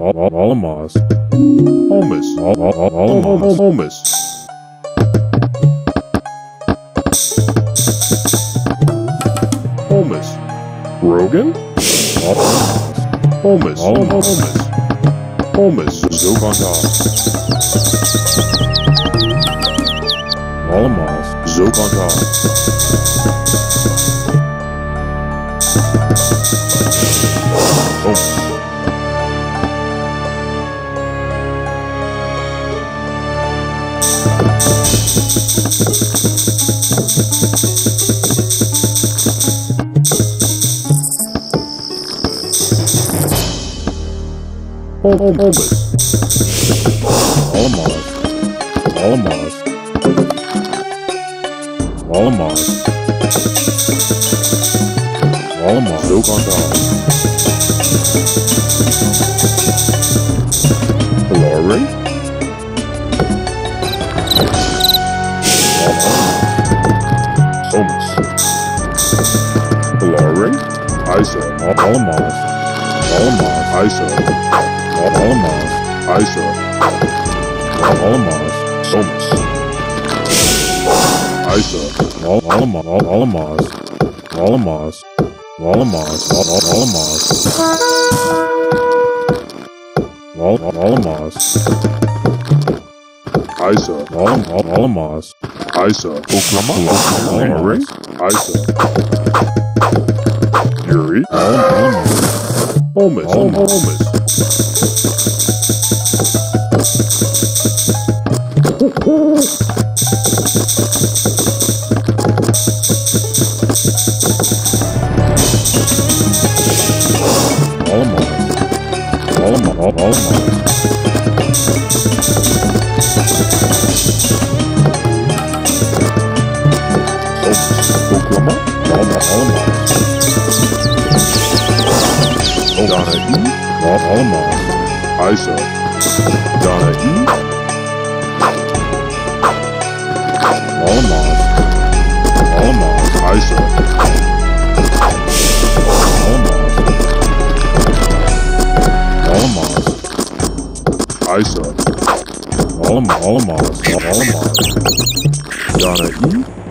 Alamos. Holmes. Holmes. Holmes. Rogan. Holmes. Holmes. Zokonta. Alamos. Zokonta. Holmes. Alamos. Alamos. Alamos. Alamos. Zokonta. Hillary. Holmes. Hillary. Isa. Alamos. Alamos. Isa. Alamos. Isa. Alamos. Holmes. Isa. Alamos. Alamos. Alamos. Alamos. Alamos. Alamos. Isa. Alamos. Isa. Oklahoma. Hillary. Isa. Yuri. Alamos. Holmes. Holmes. Isa. Donna E. Alamos. Alamos. Isa. Alamos. Alamos. Isa. Alamos. Alamos. Donna E.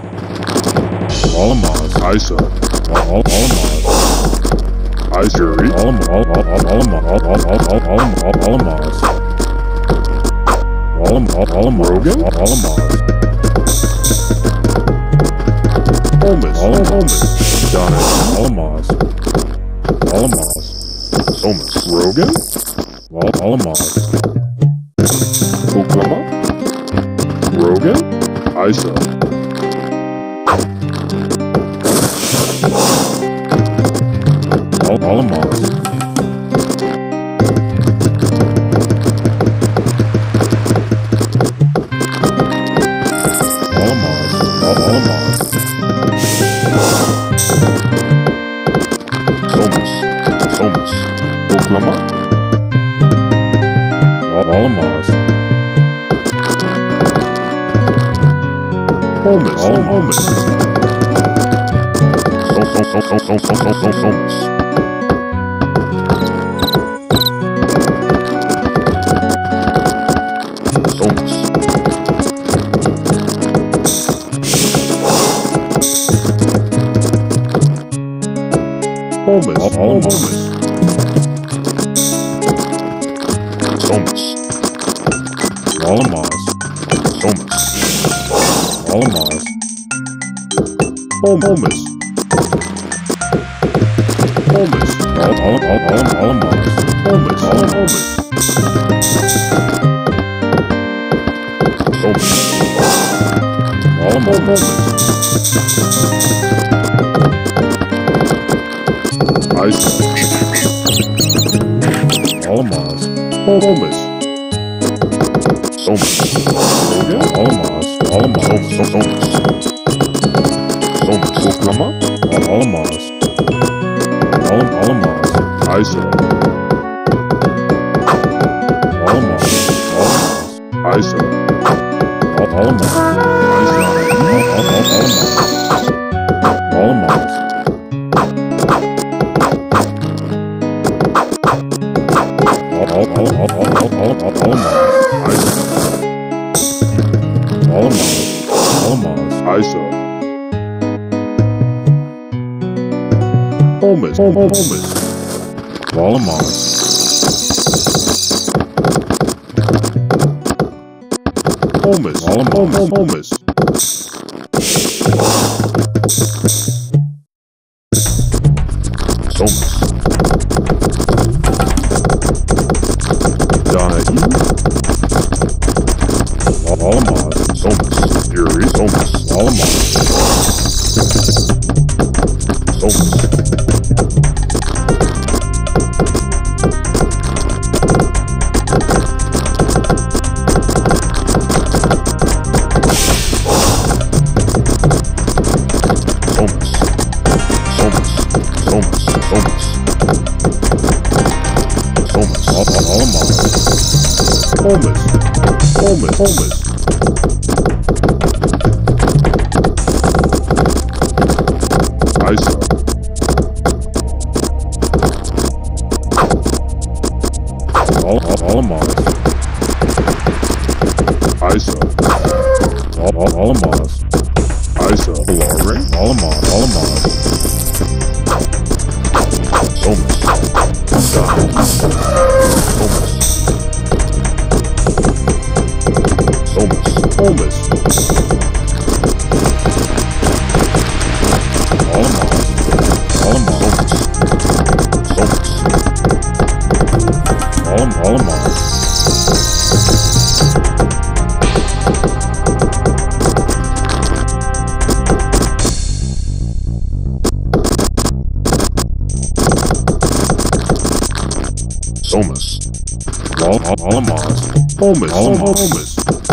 Alamos. Isa. Alamos. Yuri. Alamos. Rogan. Alamos. Holmes. Holmes. Donna. Alamos. Alamos. Holmes. Rogan. Alamos. Oklahoma. Rogan. Isa. Alamos. Alamos. Alamos. Holmes. Holmes. Oklahoma. Alamos. Holmes. Holmes. Holmes. Holmes. Holmes. Holmes. Alamos. Holmes. Alamos. Holmes. Holmes. Alamos. Holmes. Holmes. Holmes. Alamos. Isa. Alamos. Holmes. Holmes. Alamos. Alamos. Holmes. Holmes. Oklahoma. Alamos. Alamos. Isa. Alamos. Isa. Alamos. Alamos. Alamos. homeless. Wallamas. Homeless. Homeless. Somas. Donahue. Wallamas. Somas. Erie. Somas. Wallamas. Somas. Homeless. Isa. Wallamas. Isa. Wallamas. Isa. Valare. Wallamas. Somas. Somas. Homeless. Wallamas. Homeless.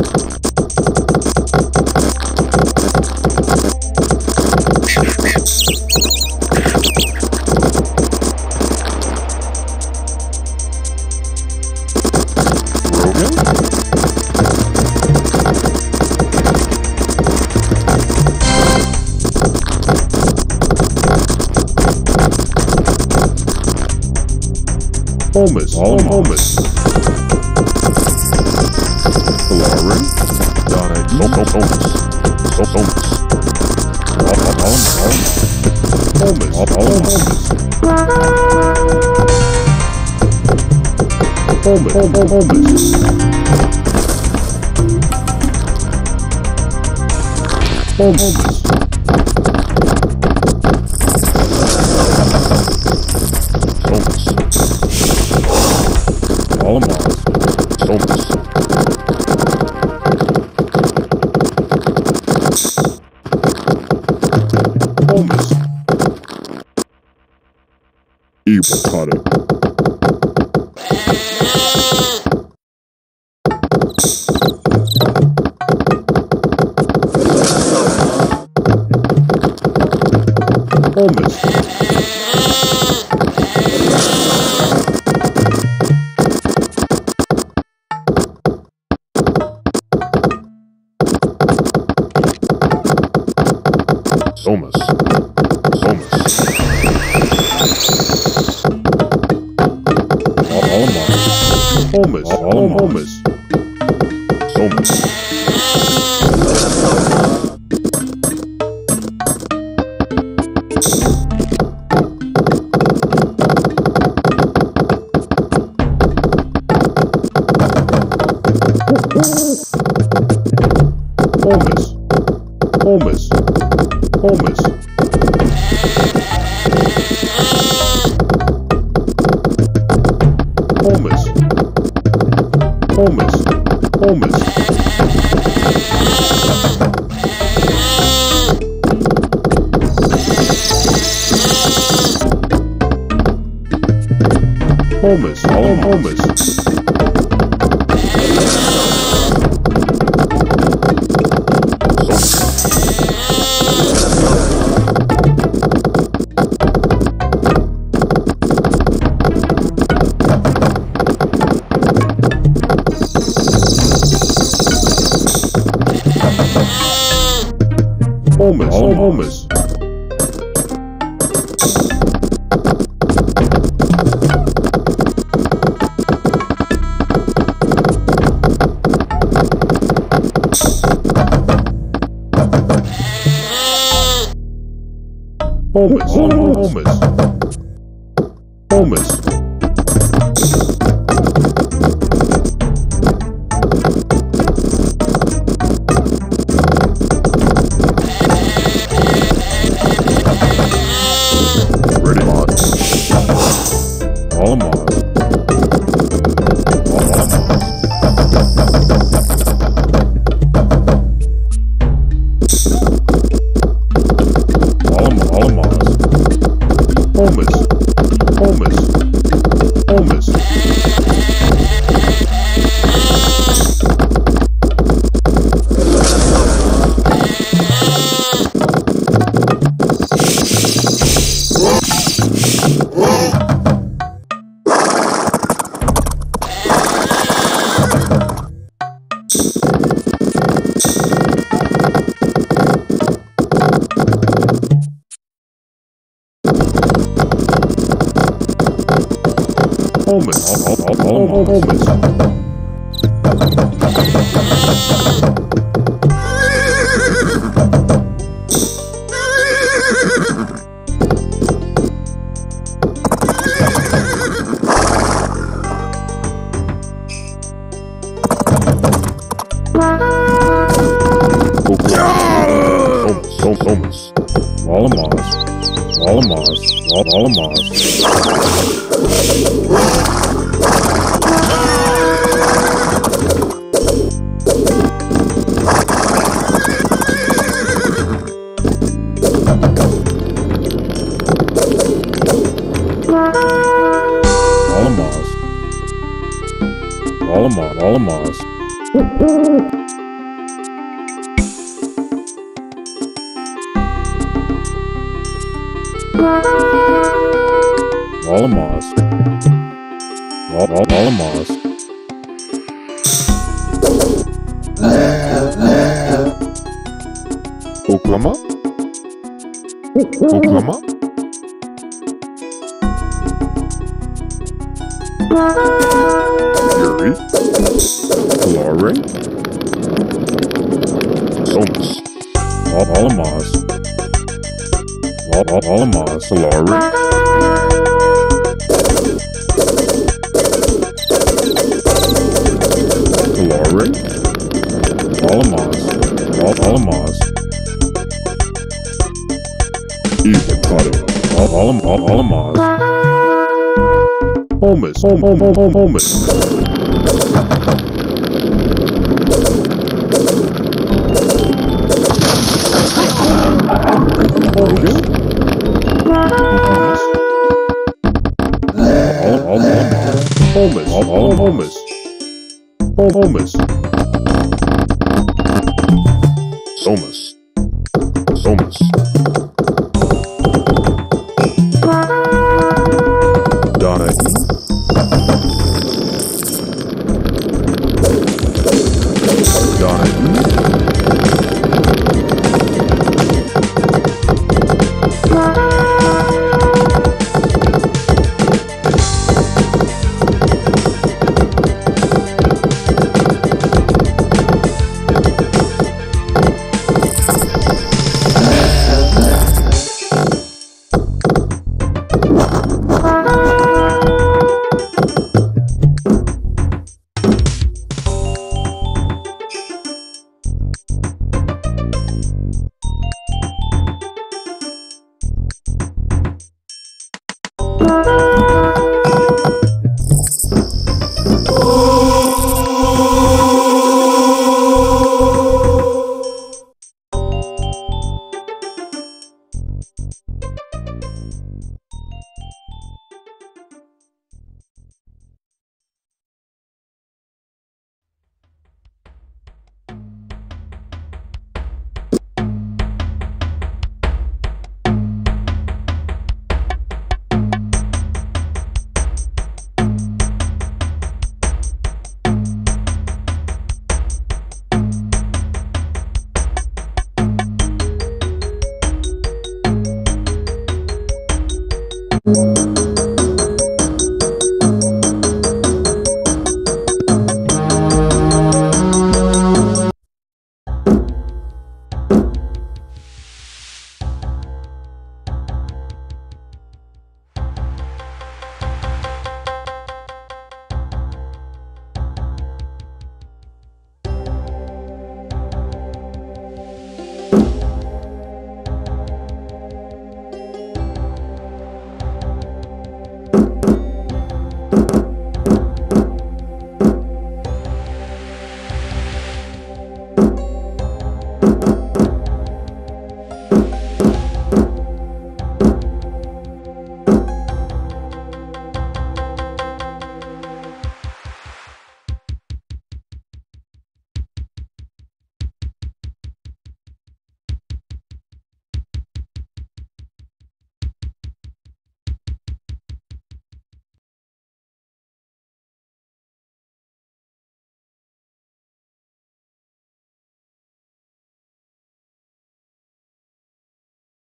Homeless. Valare. Donahue. Homeless. Evil caught it. Homeless. Somas. Homeless. Somas. Homeless. Thomas. Ready, Mott. Alamaz. Thomas. Oklahoma? Oklahoma? Yuri? Laurie? Thomas. Alamaz. Laurie? Laurie? Alamaz. Ethan Potter. Alamaz. Holmes. Somas. Donna.